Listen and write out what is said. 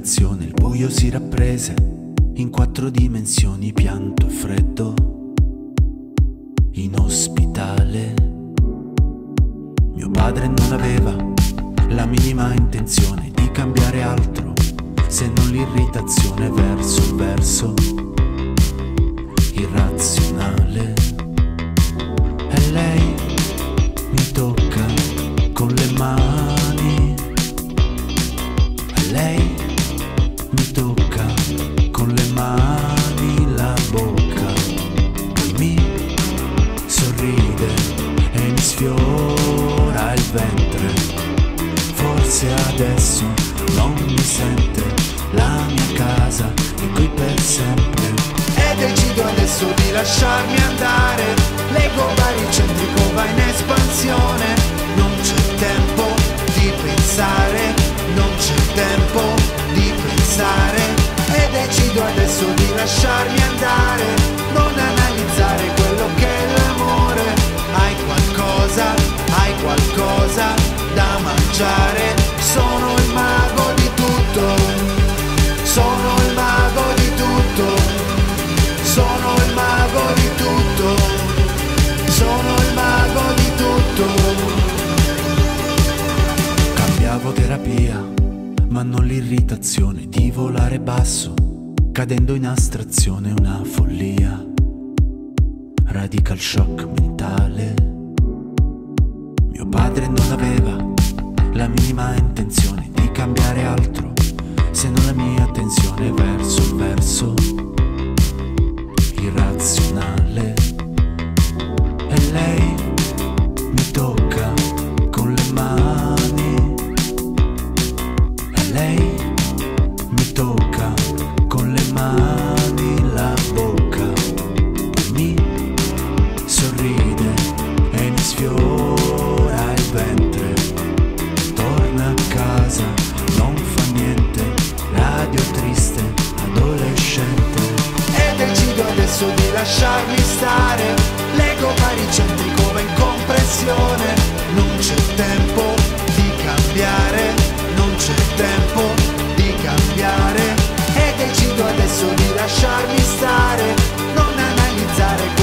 l'irritazione, il buio si rapprese in 4 dimensioni, pianto e freddo in ospitale. Mio padre non aveva la minima intenzione di cambiare altro se non l'irritazione verso il verso irrazionale. E lei mi tocca con le mani, e lei mi tocca con le mani la bocca, poi mi sorride e mi sfiora il ventre. Forse adesso non mi sente, la mia casa è qui per sempre. E decido adesso di lasciarmi andare, l'ego baricentrico va in espansione. Non c'è tempo di pensare, non c'è tempo di pensare. E decido adesso di lasciarmi andare, non analizzare quello che è l'amore. Hai qualcosa da mangiare. Sono il mago di tutto, sono il mago di tutto, sono il mago di tutto, sono il mago di tutto. Cambiavo terapia, ma non l'irritazione di volare basso, cadendo in astrazione, una follia, radical shock mentale. Mio padre non aveva la minima intenzione di cambiare altro se non la mia attenzione verso il verso irrazionale. E lei mi tocca con le mani, e lei mi tocca con le mani la bocca, poi mi sorride e mi sfiora il ventre. Torna a casa, non fa niente, radio triste, adolescente. E decido adesso di lasciarmi stare, l'ego baricentrico va in compressione. Non c'è tempo di cambiare, non c'è tempo di cambiare. E decido adesso di lasciarmi stare, non analizzare